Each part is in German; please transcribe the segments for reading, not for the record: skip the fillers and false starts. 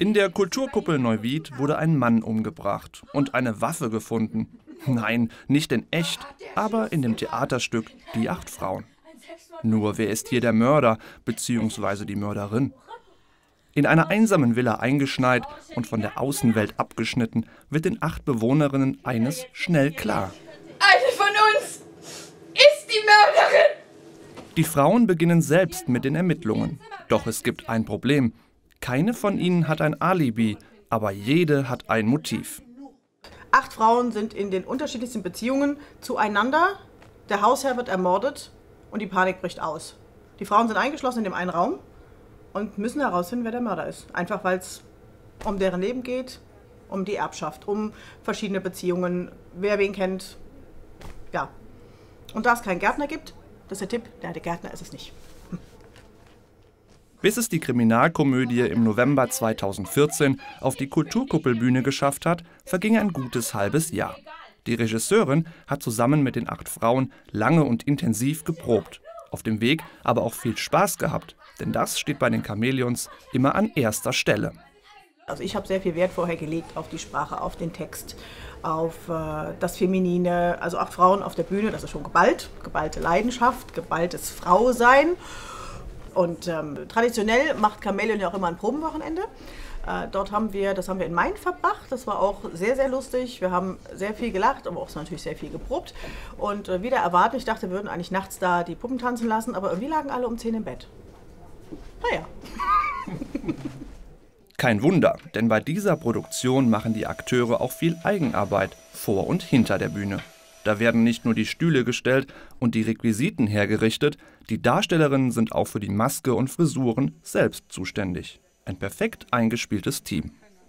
In der Kulturkuppel Neuwied wurde ein Mann umgebracht und eine Waffe gefunden. Nein, nicht in echt, aber in dem Theaterstück Die 8 Frauen. Nur wer ist hier der Mörder bzw. die Mörderin? In einer einsamen Villa eingeschneit und von der Außenwelt abgeschnitten, wird den 8 Bewohnerinnen eines schnell klar. Eine von uns ist die Mörderin! Die Frauen beginnen selbst mit den Ermittlungen. Doch es gibt ein Problem. Keine von ihnen hat ein Alibi, aber jede hat ein Motiv. 8 Frauen sind in den unterschiedlichsten Beziehungen zueinander. Der Hausherr wird ermordet und die Panik bricht aus. Die Frauen sind eingeschlossen in dem einen Raum und müssen herausfinden, wer der Mörder ist. Einfach weil es um deren Leben geht, um die Erbschaft, um verschiedene Beziehungen, wer wen kennt. Ja. Und da es keinen Gärtner gibt, das ist der Tipp, der Gärtner ist es nicht. Bis es die Kriminalkomödie im November 2014 auf die Kulturkuppelbühne geschafft hat, verging ein gutes halbes Jahr. Die Regisseurin hat zusammen mit den 8 Frauen lange und intensiv geprobt. Auf dem Weg aber auch viel Spaß gehabt, denn das steht bei den Chamäleons immer an erster Stelle. Also ich habe sehr viel Wert vorher gelegt auf die Sprache, auf den Text, auf das Feminine. Also 8 Frauen auf der Bühne, das ist schon geballt, geballte Leidenschaft, geballtes Frausein. Und traditionell macht Chamäleon ja auch immer ein Probenwochenende. Dort haben wir, das haben wir in Main verbracht. Das war auch sehr, sehr lustig. Wir haben sehr viel gelacht, aber auch natürlich sehr viel geprobt. Und wieder erwartet, ich dachte, wir würden eigentlich nachts da die Puppen tanzen lassen, aber irgendwie lagen alle um 10 im Bett. Naja. Kein Wunder, denn bei dieser Produktion machen die Akteure auch viel Eigenarbeit vor und hinter der Bühne. Da werden nicht nur die Stühle gestellt und die Requisiten hergerichtet, die Darstellerinnen sind auch für die Maske und Frisuren selbst zuständig. Ein perfekt eingespieltes Team.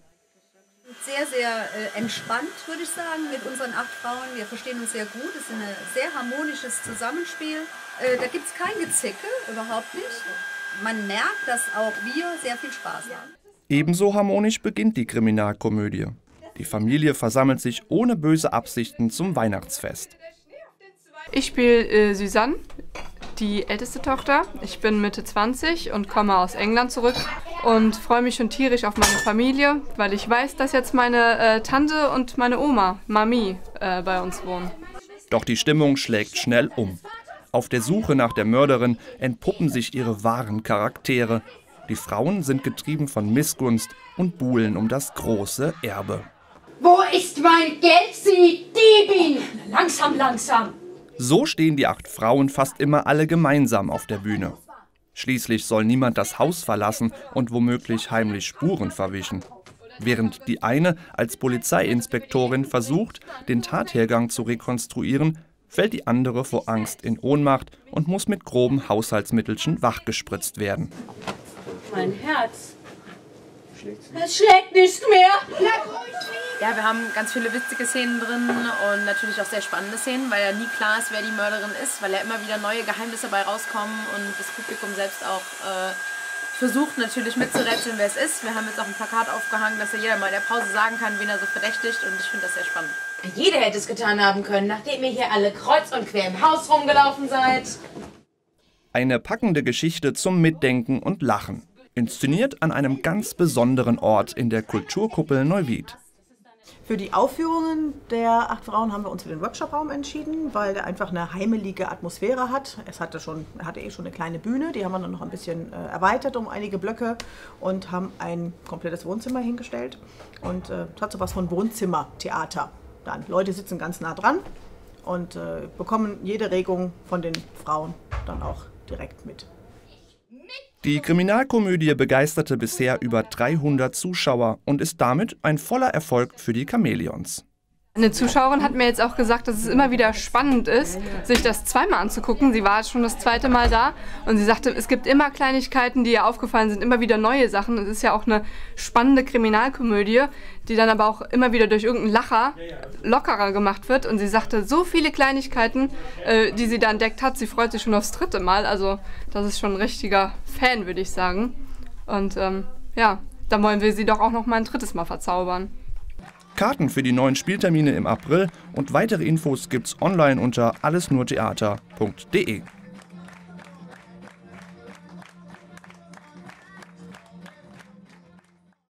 Sehr, sehr entspannt, würde ich sagen, mit unseren 8 Frauen. Wir verstehen uns sehr gut, es ist ein sehr harmonisches Zusammenspiel. Da gibt es kein Gezicke, überhaupt nicht. Man merkt, dass auch wir sehr viel Spaß haben. Ebenso harmonisch beginnt die Kriminalkomödie. Die Familie versammelt sich ohne böse Absichten zum Weihnachtsfest. Ich spiele Susanne, die älteste Tochter. Ich bin Mitte 20 und komme aus England zurück und freue mich schon tierisch auf meine Familie, weil ich weiß, dass jetzt meine Tante und meine Oma, Mami, bei uns wohnen. Doch die Stimmung schlägt schnell um. Auf der Suche nach der Mörderin entpuppen sich ihre wahren Charaktere. Die Frauen sind getrieben von Missgunst und buhlen um das große Erbe. Wo ist mein Geld, Sie Diebin? Langsam, langsam. So stehen die 8 Frauen fast immer alle gemeinsam auf der Bühne. Schließlich soll niemand das Haus verlassen und womöglich heimlich Spuren verwischen. Während die eine als Polizeiinspektorin versucht, den Tathergang zu rekonstruieren, fällt die andere vor Angst in Ohnmacht und muss mit groben Haushaltsmittelchen wachgespritzt werden. Mein Herz. Es schlägt nicht mehr. Ja, wir haben ganz viele witzige Szenen drin und natürlich auch sehr spannende Szenen, weil ja nie klar ist, wer die Mörderin ist, weil ja immer wieder neue Geheimnisse dabei rauskommen und das Publikum selbst auch versucht natürlich mitzurätseln, wer es ist. Wir haben jetzt auch ein Plakat aufgehangen, dass ja jeder mal in der Pause sagen kann, wen er so verdächtigt, und ich finde das sehr spannend. Jeder hätte es getan haben können, nachdem ihr hier alle kreuz und quer im Haus rumgelaufen seid. Eine packende Geschichte zum Mitdenken und Lachen. Inszeniert an einem ganz besonderen Ort in der Kulturkuppel Neuwied. Für die Aufführungen der 8 Frauen haben wir uns für den Workshopraum entschieden, weil der einfach eine heimelige Atmosphäre hat. Er hatte schon eine kleine Bühne, die haben wir dann noch ein bisschen erweitert um einige Blöcke und haben ein komplettes Wohnzimmer hingestellt. Und es hat so was von Wohnzimmertheater. Dann Leute sitzen ganz nah dran und bekommen jede Regung von den Frauen dann auch direkt mit. Die Kriminalkomödie begeisterte bisher über 300 Zuschauer und ist damit ein voller Erfolg für die Chamäleons. Eine Zuschauerin hat mir jetzt auch gesagt, dass es immer wieder spannend ist, sich das zweimal anzugucken. Sie war schon das 2. Mal da und sie sagte, es gibt immer Kleinigkeiten, die ihr aufgefallen sind, immer wieder neue Sachen. Es ist ja auch eine spannende Kriminalkomödie, die dann aber auch immer wieder durch irgendeinen Lacher lockerer gemacht wird. Und sie sagte, so viele Kleinigkeiten, die sie da entdeckt hat, sie freut sich schon aufs 3. Mal. Also das ist schon ein richtiger Fan, würde ich sagen. Und ja, dann wollen wir sie doch auch noch mal ein 3. Mal verzaubern. Karten für die neuen Spieltermine im April und weitere Infos gibt's online unter allesnurtheater.de.